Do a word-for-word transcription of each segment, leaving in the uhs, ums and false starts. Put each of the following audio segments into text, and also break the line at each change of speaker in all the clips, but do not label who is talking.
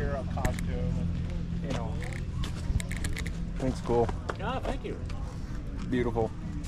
superhero costume, and, you know.
Thanks, cool.
Yeah, thank you.
Beautiful.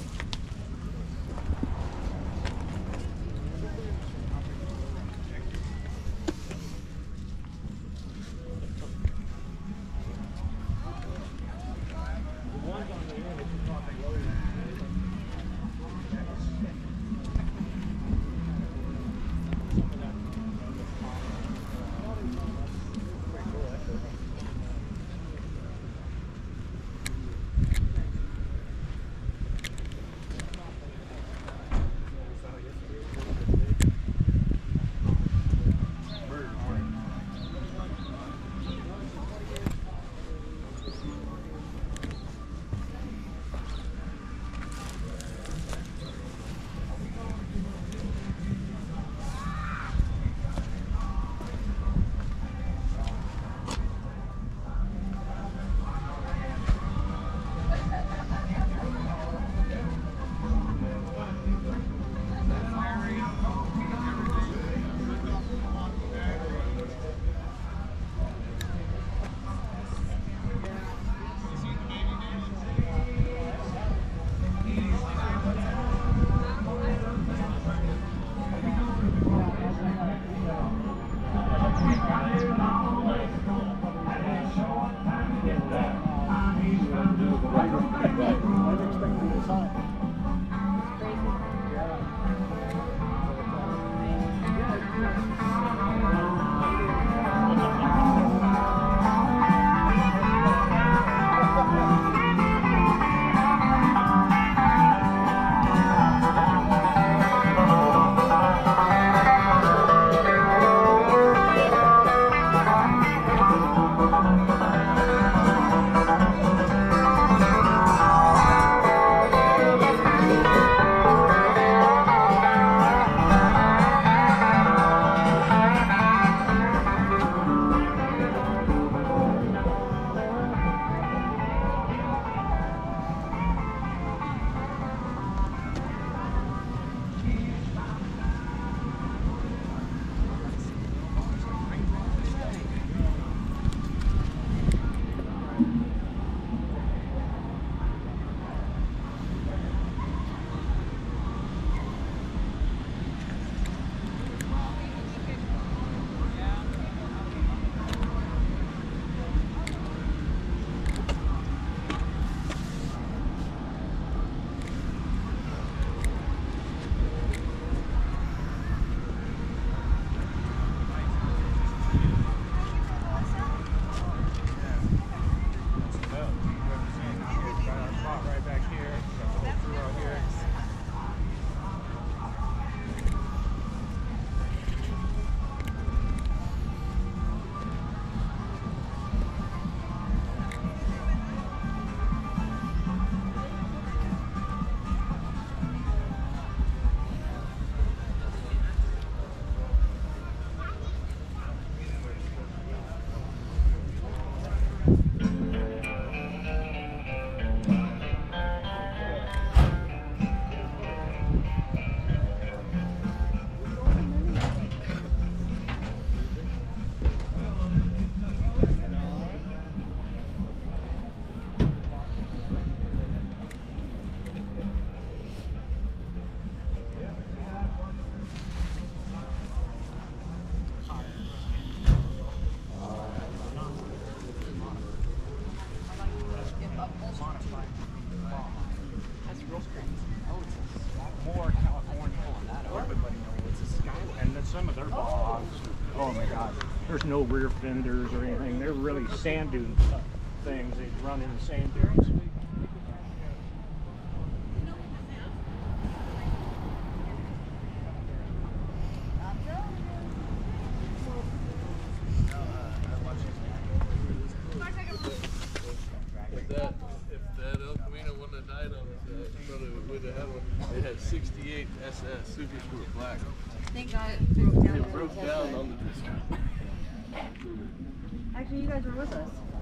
Some of their bogs, oh my God, there's no rear fenders or anything. They're really sand dune things. They run in the sand dunes.
If that, if that El Camino wouldn't have died on us, uh, brother would have had one. It had sixty-eight S S Super Sport Black.
Thank God it broke down.
It broke down on the disc.
Actually, you guys were with us.